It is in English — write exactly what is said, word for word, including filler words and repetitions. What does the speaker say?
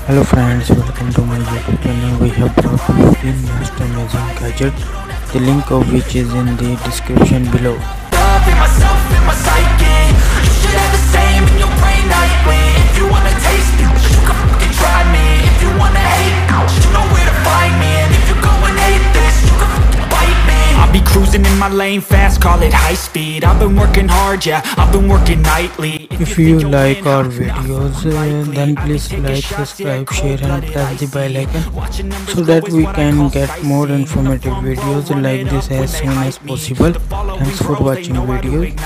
Hello friends, welcome to my YouTube channel. We have brought fifteen most amazing gadgets, the link of which is in the description below. Love in myself, in my psyche. You should have the same in your brain nightly. If you wanna taste it, you can fucking try me. If you wanna hate, you know where to find me. And if you go and hate this, you can fucking bite me. I'll be cruising in my lane fast, call it high speed. I've been working hard, yeah, I've been working nightly. If you like our videos, uh, then please like, subscribe, share and press the bell icon so that we can get more informative videos like this as soon as possible. Thanks for watching videos.